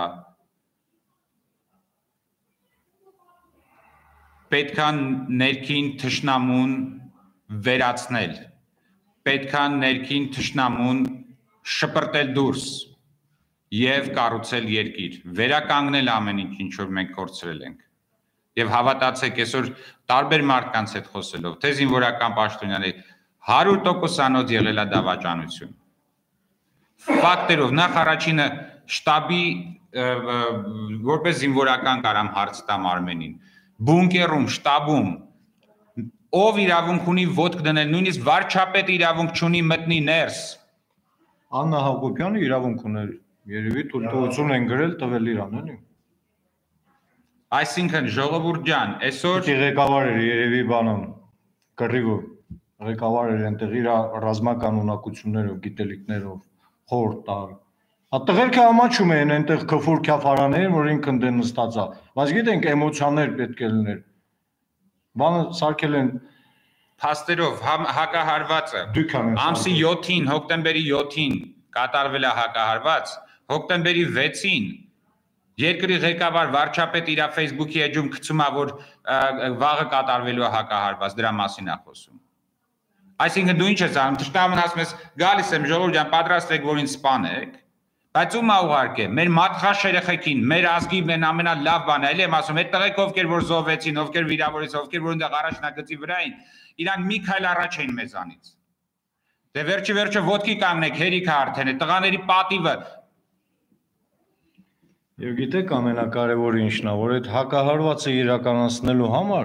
Պետք է ներքին թշնամուն վերացնել, պետք է ներքին թշնամուն շպրտել դուրս եւ կառուցել երկիր, վերականգնել ամեն ինչ, ինչ որ մենք կորցրել ենք։ Եվ հավատացեք, այսօր տարբեր մարդկանց հետ խոսելով, թե զինվորական պաշտոնյաների հարյուր տոկոսանոց եղել է դավաճանություն։ Ֆակտերով նախ առաջինը շտաբի որպես զինվորական կարամ հարց տամ Արմենին։ Բունկերում, շտաբում ով իրավունք ունի ոտք դնել, նույնիսկ վարչապետը իրավունք չունի մտնի ներս։ Աննա Հակոբյանը իրավունք ուներ, երևի թույլտվություն են գրել տվել իրան, էլի։ Այսինքն ժողովուրդ ջան, այսօր ղեկավար էր երևի բանում, կռիվը, ղեկավար էր այնտեղ իր ռազմական ունակություններով, գիտելիքներով, խորտ տալ։ Տղերքը ամաչում են այնտեղ քֆուր քյաֆարաներ, որ ինքն դեն նստած է, բայց գիտենք էմոցիաներ պետք է լիներ։ Բանը սարքել են փաստերով հակահարվածը ամսի յոթին, հոկտեմբերի յոթին կատարվել է հակահարված, հոկտեմբերի վեցին երկրի ղեկավար վարչապետ իր Facebook-ի էջում գցում է, որ վաղը կատարվելու է հակահարված, դրա մասին է խոսում։ Այսինքն դու ինչ ես անում, թշնամուն ասում ես, գալիս եմ ժողովուրդ ջան, պատրաստ եք, որ ինձ սպանեք, Բայց ում ուղարկե, մեր մատխաշ երեխեքին, մեր ազգի մեն ամենալավ բանը, էլի եմ ասում, այդ տղեկ ովքեր որ զոհվեցին, ովքեր վիրավորեցին, ովքեր որ այնտեղ առաջնագծի վրա էին, իրանք մի քայլ առաջ էին մեզանից։ Դե վերջի վերջը ոտքի կանգնեք, հերիքը արդեն է, տղաների պատիվը։ Եվ գիտեք ամենակարևորը ինչն է, որ այդ հակահարվածը իրականացնելու համար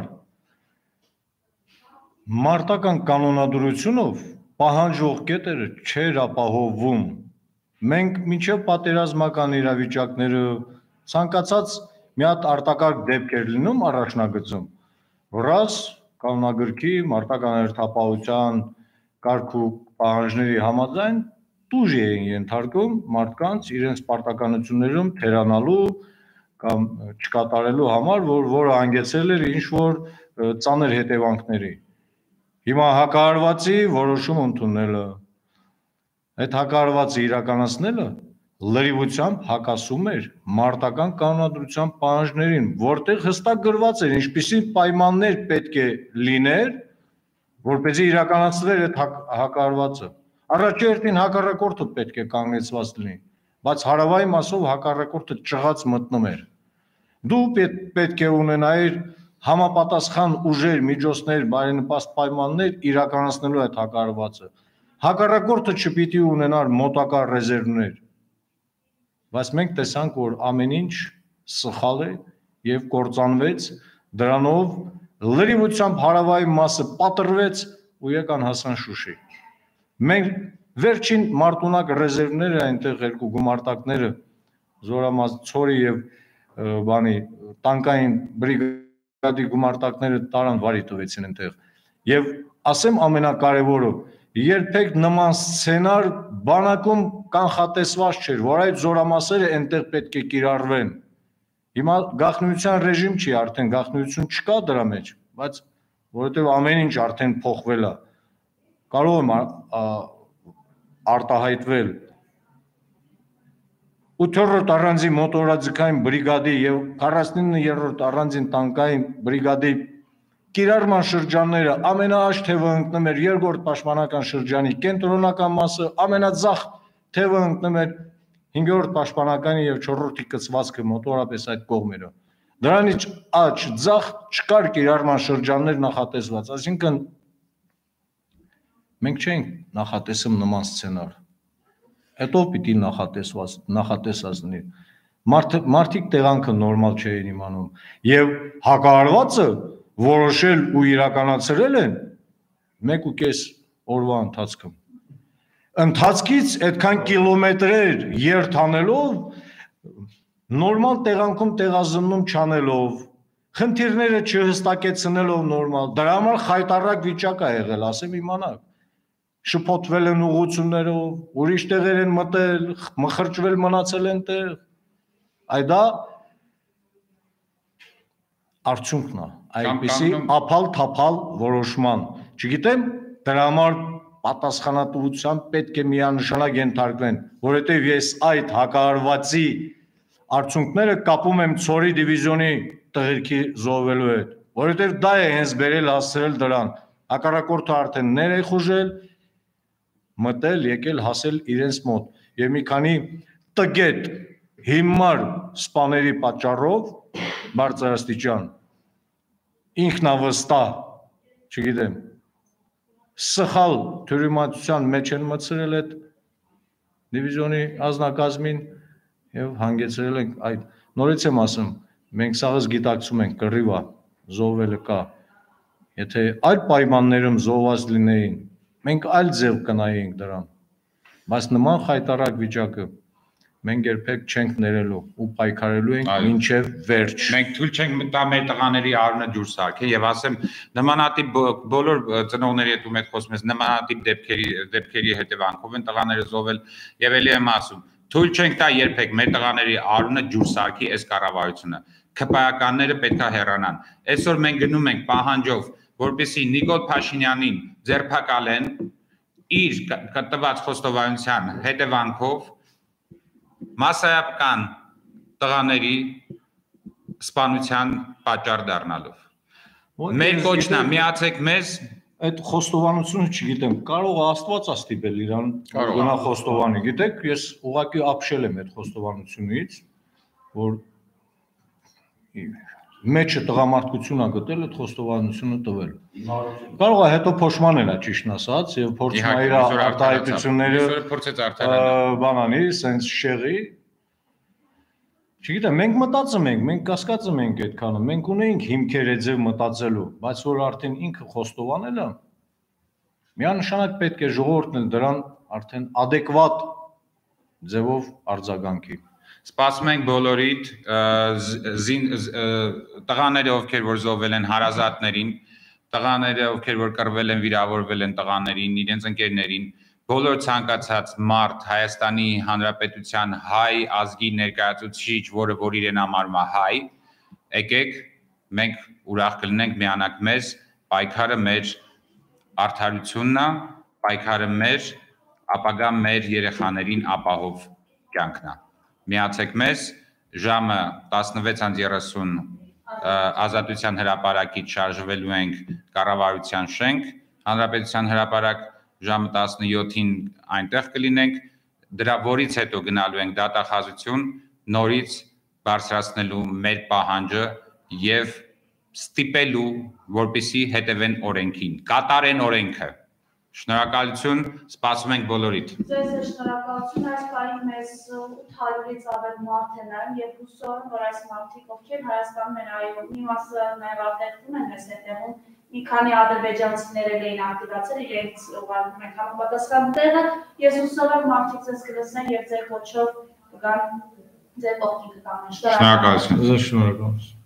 մարտական կանոնադրությունով պահանջող կետերը չէր ապահովում։ Մենք մինչև պատերազմական իրավիճակները ցանկացած մի հատ արտակարգ դեպք էր լինում առաջնագծում, ռաս կանոնագրքի մարտական հերթապահության կարգ ու պահանջների համաձայն տուժ էին ենթարկում մարդկանց իրենց պարտականություններում թերանալու կամ չկատարելու համար, որ որը հանգեցրել էր ինչ-որ ծանր հետևանքների։ Հիմա հակահարվածի որոշում ընդունելը, այդ հակահարվածը իրականացնելը լրիվությամբ հակասում էր մարտական կանոնադրության պահանջներին, որտեղ հստակ գրված էր ինչպիսի պայմաններ պետք է լիներ, որպեսզի իրականացվեր այդ հակահարվածը։ Առաջերտին հակառակորդը պետք է կանգնեցված լինի, բայց հարավային մասով հակառակորդը ճղած մտնում էր։ Դու պետք է ունենայիր համապատասխան ուժեր, միջոցներ, բարենպաստ պայմաններ իրականացնելու այդ հակահարվածը։ Հակառակորդը չպիտի ունենար մոտակա ռեզերվներ։ Բայց մենք տեսանք, որ ամեն ինչ սխալ է եւ կործանվեց, դրանով լրիվությամբ հարավային մասը պատրվեց ու եկան հասան Շուշի։ Մենք վերջին մարտունակ ռեզերվները այնտեղ երկու գումարտակները զորամաս ցորի եւ բանի տանկային բրիգադի գումարտակները տարան վարի տվեցին այնտեղ։ Եվ ասեմ ամենակարևորը, երբեք նման սցենար բանակում կանխատեսված չէր, որ այդ զորամասերը այնտեղ պետք է կիրառվեն։ Հիմա գաղտնիության ռեժիմ չի, արդեն գաղտնիություն չկա դրա մեջ, բայց որովհետեւ ամեն ինչ արդեն փոխվել է։ Կարող եմ արտահայտվել ութերորդ առանձին մոտորաձգային բրիգադի եւ քառասունիններորդ առանձին տանկային բրիգադի կիրառման շրջանները ամենաաճ թևը ընկնում էր երկրորդ պաշտպանական շրջանի կենտրոնական մասը, ամենաձախ թևը ընկնում էր հինգերորդ պաշտպանականի եւ չորրորդի կցվածքը մոտորապես այդ կողմերը։ Դրանից աճ ձախ չկար կիրառման շրջաններ նախատեսված, այսինքն մենք չենք նախատեսում նման սցենար։ Հետո պիտի նախատեսված նախատեսած լինի։ Մարդիկ տեղանքը նորմալ չէին իմանում եւ հակահարվածը որոշել ու իրականացրել են մեկ ու կես օրվա ընթացքում։ Ընթացքից այդքան կիլոմետրեր երթ անելով, նորմալ տեղանքում տեղազննում չանելով, խնդիրները չհստակեցնելով նորմալ, դրա համար խայտարակ վիճակ է եղել, ասեմ իմանաք։ Շփոթվել են ուղղություններով, ուրիշ տեղեր են մտել, մխրճվել մնացել են տեղ։ Այդ դա արդյունքն է, այնպիսի ափալ-թափալ որոշման։ Չգիտեմ, դրա համար պատասխանատվությամբ պետք է միանշանակ ենթարկվեն, որովհետև ես այդ հակահարվածի արդյունքները կապում եմ ցորի դիվիզիոնի տղերքի զոհվելու հետ, որովհետև դա է հենց բերել հասցրել դրան։ Հակառակորդը արդեն ներխուժել, մտել, եկել, հասել իրենց մոտ եւ մի քանի տգետ հիմար սպաների պատճառով բարձրաստիճան ինքնավստահ, չգիտեմ, սխալ թյուրիմացության մեջ են մտցրել այդ դիվիզիոնի ազնագազմին եւ հանգեցրել ենք այդ։ Նորից եմ ասում, մենք սաղս գիտակցում ենք կռիվա, զոհվելը կա։ Եթե այլ պայմաններում զոհված լինեին, մենք այլ ձև կնայեինք դրան, բայց նման խայտարակ վիճակը մենք երբեք չենք ներելու ու պայքարելու ենք մինչև վերջ։ Մենք թույլ չենք տա մեր տղաների արունը ջուր սարքեն եւ ասեմ նմանատիպ բոլոր ծնողների հետ ու մեծ խոսում ես նմանատիպ դեպքերի դեպքերի հետևանքով են տղաները զոհվել եւ ելի եմ ասում թույլ չենք տա երբեք մեր տղաների արունը ջուր սարքի այս կառավարությունը քպայականները պետքա հեռանան։ Այսօր մենք գնում ենք պահանջով որպեսզի Նիկոլ Փաշինյանին ձերբակալեն իր կտված խոստովանության հետևանքով մասսայական տղաների սպանության պատճառ դառնալով։ Մեր կոչն է միացեք մեզ, այդ խոստովանությունը չգիտեմ, կարող է Աստված է ստիպել իրան գնա խոստովանի, գիտեք, ես ուղղակի ապշել եմ այդ խոստովանությունից, որ մեջը տղամարդկություն է գտել այդ խոստովանությունը տվել։ Կարող է հետո փոշմանել է ճիշտն ասած եւ փորձում է իր արտահայտությունները բանանի, սենց շեղի։ Չգիտեմ, մենք մտածում ենք, մենք կասկածում ենք այդքանը, մենք ունեինք հիմքեր այդ ձև մտածելու, բայց որ արդեն ինքը խոստովանել է, միանշանակ պետք է ժողովուրդն էլ դրան արդեն adekvat ձևով արձագանքի։ Սպասում ենք բոլորիդ տղաները, ովքեր որ զոհվել են հարազատներին, տղաները, ովքեր որ կռվել են, վիրավորվել են տղաներին, իրենց ընկերներին, բոլոր ցանկացած մարդ Հայաստանի Հանրապետության հայ ազգի ներկայացուցիչ, որը որ իրեն համարում է հայ, եկեք մենք ուրախ կլինենք միանալ մեզ, պայքարը մեր արդարությունն է, պայքարը մեր ապագա մեր երեխաներին ապահով կյանքն է։ Միացեք մեզ, ժամը տասնվեց երեսուն Ազատության հրապարակից շարժվելու ենք Կառավարության շենք, Հանրապետության հրապարակ ժամը տասնյոթին այնտեղ կլինենք, դրա որից հետո գնալու ենք դատախազություն, նորից բարձրացնելու մեր պահանջը եւ ստիպելու, որպեսզի հետևեն օրենքին, կատարեն օրենքը։ Շնորհակալություն, սպասում ենք բոլորիդ։ Ձեզ շնորհակալություն, այս պահին մեզ ութ հարյուրից ավել մարդ է նայում եւ հուսով եմ, որ այս մարդիկ, ովքեր Հայաստանում են այո, մի մասը նաեւ արտերկում են մեզ հետևում, մի քանի ադրբեջանցիներ էլ էին ակտիվացել, իրենց ուղարկում ենք համապատասխան տեղը, ես հուսով եմ մարդիկ ձեզ կլսեն եւ ձեր կոչով կգան ձեր կողքին կգան։ Շնորհակալություն։ Ձեզ շնորհակալություն։